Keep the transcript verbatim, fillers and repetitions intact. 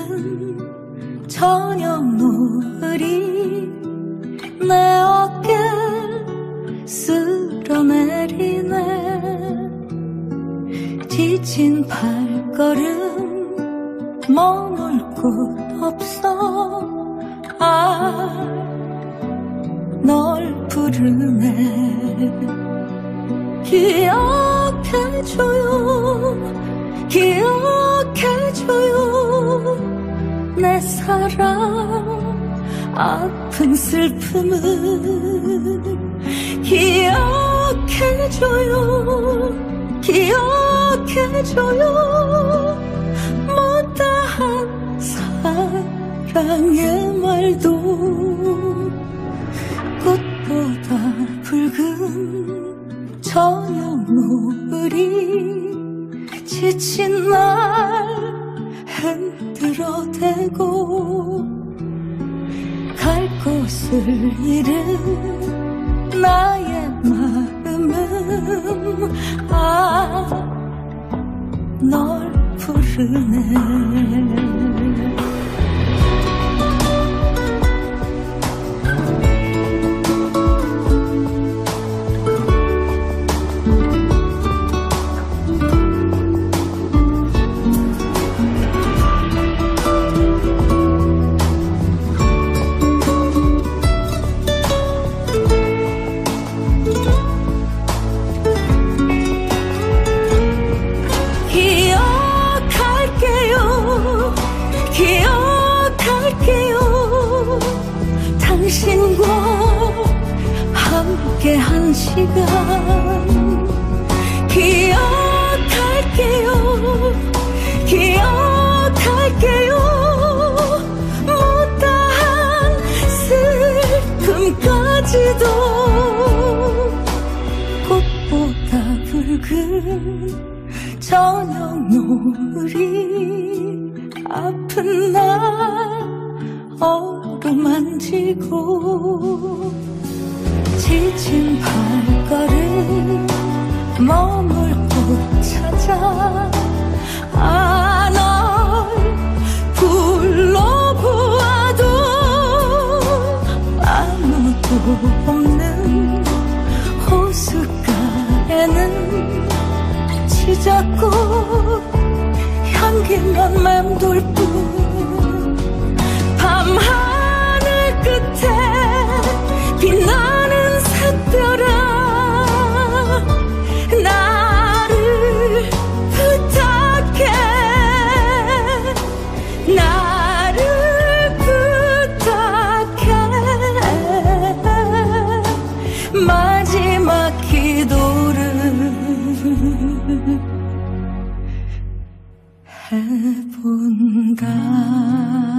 붉은 저녁 노을이 내 어깨를 쓸어내리네. 지친 발걸음 머물 곳 없어. 아, 널 부르네. 기억해줘요, 기억해줘요 내 사랑 아픈 슬픔을. 기억해줘요, 기억해줘요 못다한 사랑의 말도. 꽃보다 붉은 저녁 노을이 지친 날 흔들어대고 갈 곳을 잃은 나의 마음은 아, 널 부르네. 당신과 함께한 시간 기억할게요, 기억할게요 못다한 슬픔까지도. 꽃보다 붉은 저녁 노을이 아픈 날 어루만지고 지친 발걸음 머물 곳 찾아. 아, 널 불러보아도 아무도 없는 호숫가에는 치자꽃 향기만 맴돌 뿐. 밤하늘 끝에 빛나는 샛별아 나를 부탁해, 나를 부탁해. 마지막 기도를 해본다.